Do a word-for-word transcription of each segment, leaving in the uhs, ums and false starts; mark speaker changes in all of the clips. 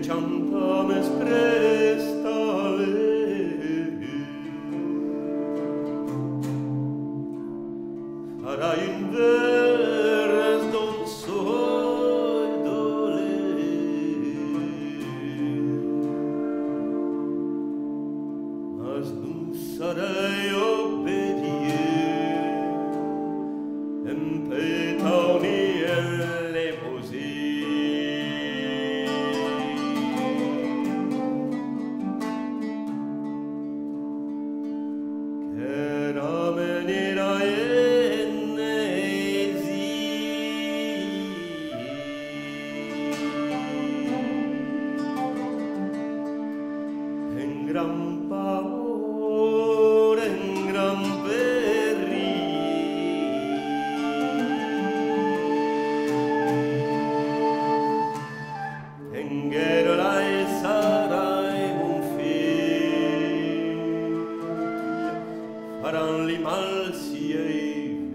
Speaker 1: chantames prestale farai in vers don soy dole mas non sarei obbedient em petoni elle così gran pavor en gran peril en guerra e sarai un fill faran li mal si ei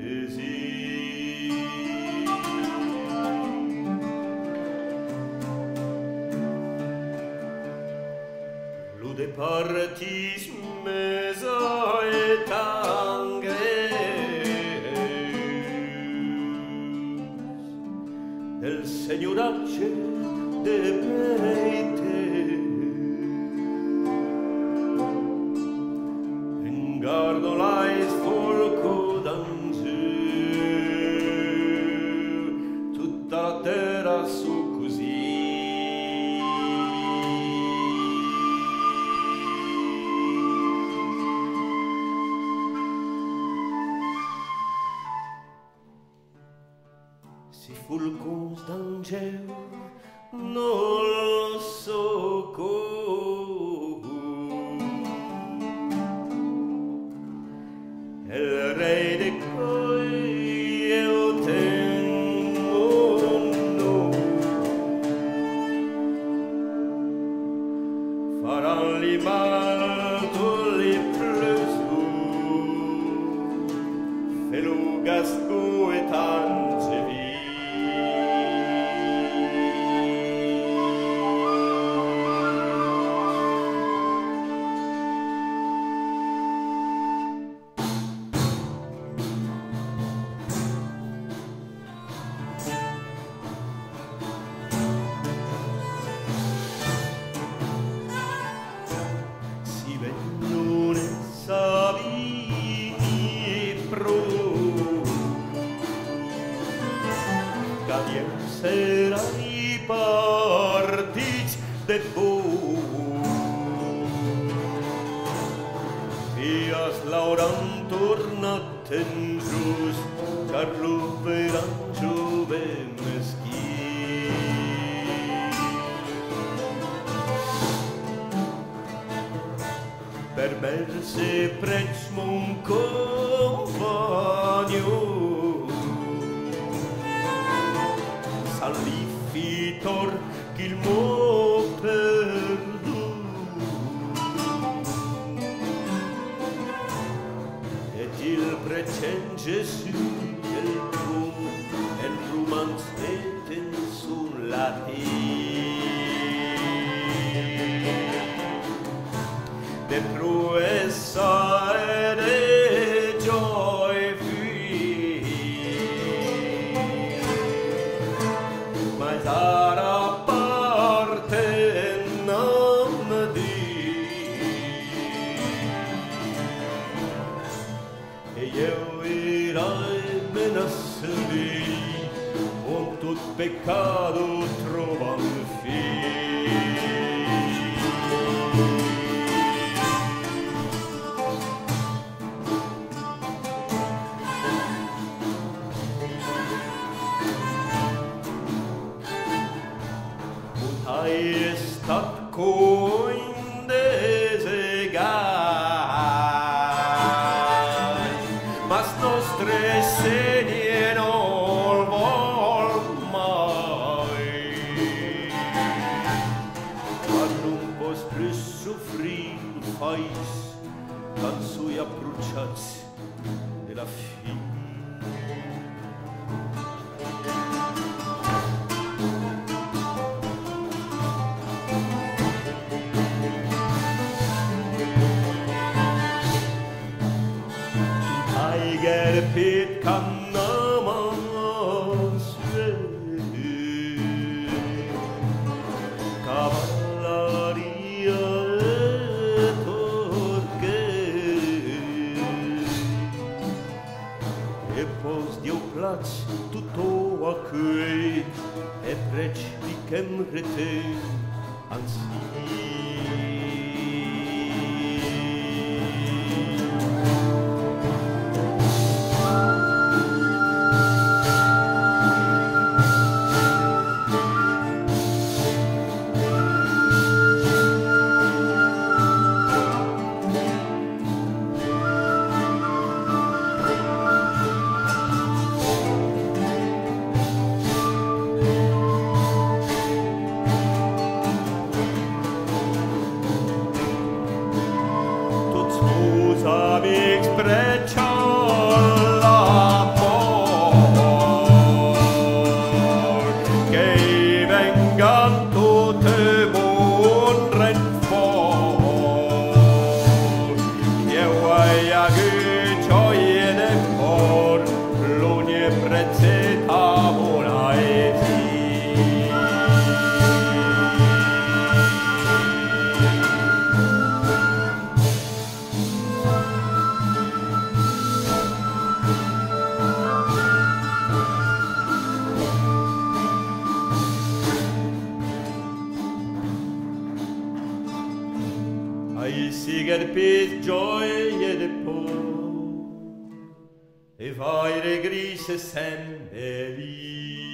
Speaker 1: de partis mesa et angres del señoratge de peite en gardo lais folco d'Anjou tutta la terra su così si fulcons d'angel non lo so com el rei de coi io tengo no faran li mal li plesco felugasco et angevi Cadiem serai partits de por Fias l'auran tornat en just car lo veran jove mesquí per verse prets mon compagno Sallifitor qu'il m'ho perdut et il pretend Jésus el rum el romans eten sun latin de proessa e de joy mas ara parte non me di e io irai me nascendi con tot peccato trovan hai estat coin desegai mas nostre senie non vol mai quan non pos plus soffrir fais quan sui appruciats de la fi repet cannamas cavalleria e torquet e pos Dieu plats tutto a quei e prec dicem reten ansi amics precciol l'amor che vengan tutte bon ren fort che vuoi a gioie de cor l'unie prezze tavola e ai siger pis gioie de por e vaire grise s'embellir